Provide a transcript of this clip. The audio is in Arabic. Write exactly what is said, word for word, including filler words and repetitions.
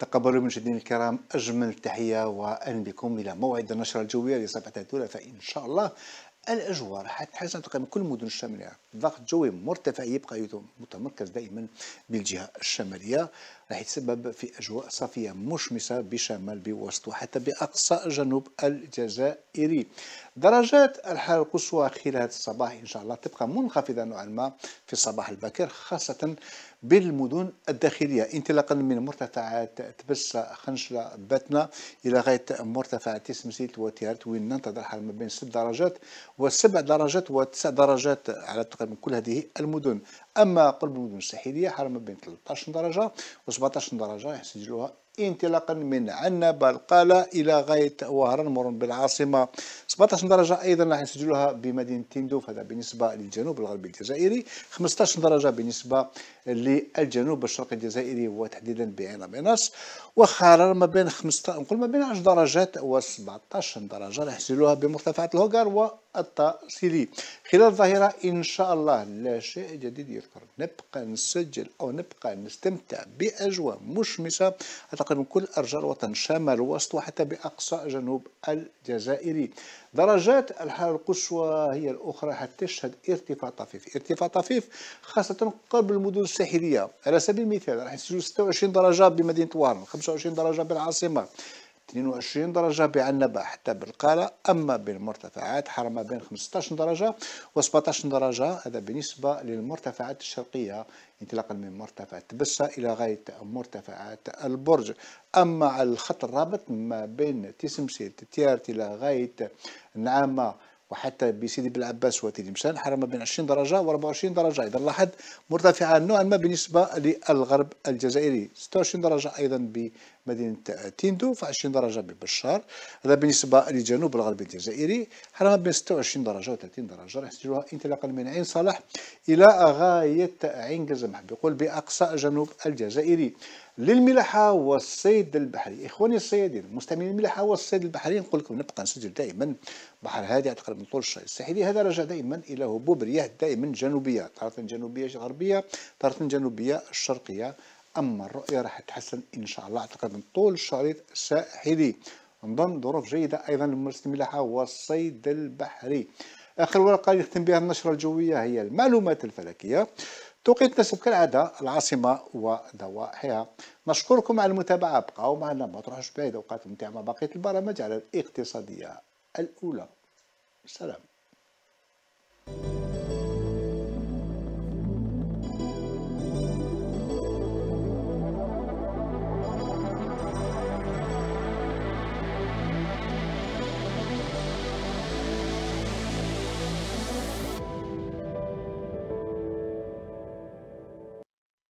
تقبلوا مشاهدينا الكرام أجمل التحية وأهلا بكم إلى موعد النشرة الجوية لصباح الثلاثاء إن شاء الله. الأجواء راح تتحسن تقريبا كل المدن الشمالية، الضغط الجوي مرتفع يبقى متمركز دائما بالجهة الشمالية، راح يتسبب في أجواء صافية مشمسة بشمال بوسط وحتى بأقصى جنوب الجزائري. درجات الحرارة القصوى خلال الصباح إن شاء الله تبقى منخفضة نوعا ما في الصباح الباكر، خاصة بالمدن الداخلية، انطلاقا من مرتفعات تبسة، خنشلة، باتنا إلى غاية مرتفعات تسمسيت وتيارت، وين ننتظر حرارة ما بين ست درجات وسبع درجات وتسع درجات على تقريبا كل هذه المدن. أما قرب المدن الساحلية حرارة ما بين ثلاثة عشر درجة و17 درجة يسجلوها انطلاقا من عنابة القالة إلى غاية وهران مرورا بالعاصمة. سبعة عشر درجة أيضا راح يسجلوها بمدينة تندوف، هذا بالنسبة للجنوب الغربي الجزائري. خمسة عشر درجة بالنسبة للجنوب الشرقي الجزائري وتحديدا بعين بيناس، وحرارة ما بين خمسة نقول ما بين عشر درجات و17 درجة راح يسجلوها بمرتفعات الهوغار والطاسيلي. خلال الظهيرة إن شاء الله لا شيء جديد يذكر، نبقى نسجل أو نبقى نستمتع بأجواء مشمسة تقريبا كل أرجاء الوطن شمال ووسط وحتى بأقصى جنوب الجزائري. درجات الحرارة القصوى هي الأخرى حتشهد ارتفاع طفيف، ارتفاع طفيف خاصة قرب المدن الساحلية. على سبيل المثال راح يسجلوا ستة وعشرين درجة بمدينة وهران، خمسة وعشرين درجة بالعاصمة، اثنين وعشرين درجة بعنبة حتى بالقالة. أما بالمرتفعات حرارة ما بين خمسة عشر درجة و17 درجة، هذا بالنسبة للمرتفعات الشرقية انطلاقا من مرتفع تبسة إلى غاية مرتفعات البرج. أما على الخط الرابط ما بين تسمسيت تيارت إلى غاية النعامة وحتى بسيدي بالعباس وتلمسان حرارة ما بين عشرين درجة وأربعة وعشرين درجة، إذا لاحظ مرتفعة نوعا ما بالنسبة للغرب الجزائري. ستة وعشرين درجة أيضا بمدينة تندوف، عشرين درجة ببشار، هذا بالنسبة للجنوب الغربي الجزائري. حرارة ما بين ستة وعشرين درجة وثلاثين درجة راح يسجلوها انطلاقا من عين صالح إلى غاية عين قزمح بيقول بأقصى جنوب الجزائري. للملاحة والصيد البحري، إخواني الصيادين مستعملين الملاحة والصيد البحري، نقول لكم نبقى نسجل دائما بحر هادئ تقريبا طول الشهر الساحلي. هذا رجع دائما إلى هبوب رياح دائما جنوبية، تارة جنوبية غربية، تارة جنوبية الشرقية. أما الرؤية راح تتحسن إن شاء الله تقريبا طول الشريط الساحلي، نظن ظروف جيدة أيضا لممارسة الملاحة والصيد البحري. آخر ورقة يختم بها النشرة الجوية هي المعلومات الفلكية. توقيت نسب كالعادة العاصمة وضواحيها. نشكركم على المتابعة، بقاو معنا ما تروحوش بعيد، أوقات ممتعة مع بقية البرامج على الاقتصادية الأولى. سلام.